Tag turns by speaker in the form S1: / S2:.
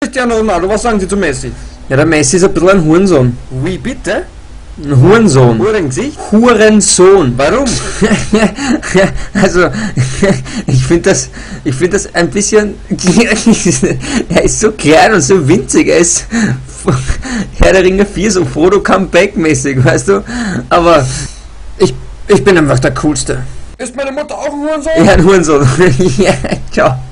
S1: Cristiano Ronaldo, was sagen Sie zu Messi?
S2: Ja, der Messi ist ein bisschen ein Hurensohn.
S1: Wie bitte?
S2: Ein Hurensohn.
S1: Hurengesicht?
S2: Hurensohn.
S1: Warum?
S2: Also, ich finde das ein bisschen, er ist so klein und so winzig, er ist Herr der Ringe 4, so Frodo Comeback-mäßig, weißt du? Aber ich bin einfach der Coolste.
S1: Ist meine Mutter auch ein Hurensohn?
S2: Ja, ein Hurensohn. Ja, ciao.